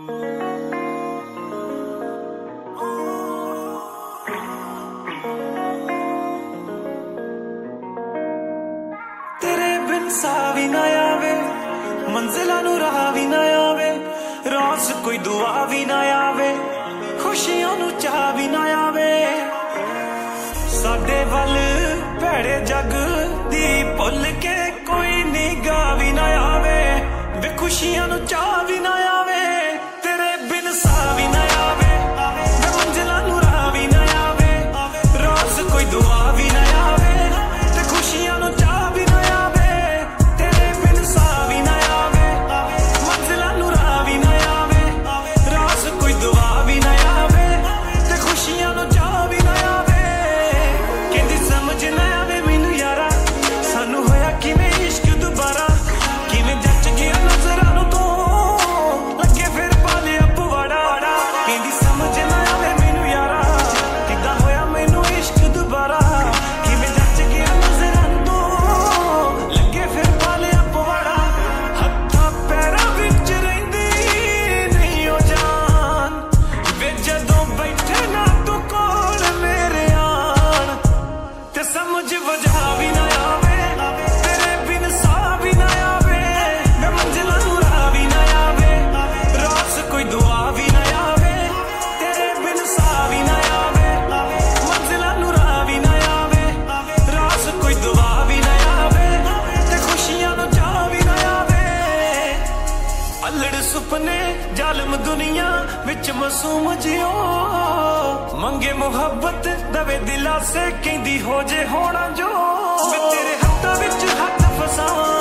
तेरे बिन सा भी ना आवे, मंजिलां नूं राह भी ना आवे, रोज़ कोई दुआ भी ना आवे, खुशियां नूं चाह भी ना आवे। साडे वल भैड़े जग दी भुल के कोई निगाह भी ना आवे, वे खुशियां नूं चाह भी ना आवे। तेरे बिन सा भी ना आवे, वे मंजिलां नूं राह भी ना आवे, रोज़ कोई दुआ भी ना आवे, ते खुशियां नूं चाह भी ना आवे। तेरे बिन सा भी ना आवे, मंजिलां नूं राह भी ना आवे, रोज़ कोई दुआ भी ना आवे, ते खुशियां नूं चाह भी ना आवे। कहंदी समझ ना आवे मैनू यारा, सानू होया किवें इश्क दुबारा, किवें जच गया नज़रां नूं तो लगे फिर पा लिया पवाड़ा। कहंदी समझ ना आवे मैनू यारा, किदां होया मैनू इश्क दुबारा, किवें जच गया नज़रां नूं तो लगे फिर पा लिया पवाड़ा। हत्थां पैरां विच रहिंदी नहीं ओ जान, वे जदों बैठे ना तू कोल मेरे आन, ते समझ वजह भी ना आवे, तेरे बिन सा भी ना आवे, मैं मंजिलां नूं राह भी ना आवे, रोज़ कोई दुआ भी ना आवे। तेरे बिन सा भी ना आवे, मंजिलां नूं राह भी ना आवे, रोज़ कोई दुआ भी ना आवे, ते खुशियां नूं चाह भी ना आवे। अल्लड़ सुपने जालिम दुनिया विच मासूम जियो, मंगे मुहब्बत दवे दिला से कहंदी हो जे होना जो, मैं तेरे हत्थां विच हत्थ फसावां।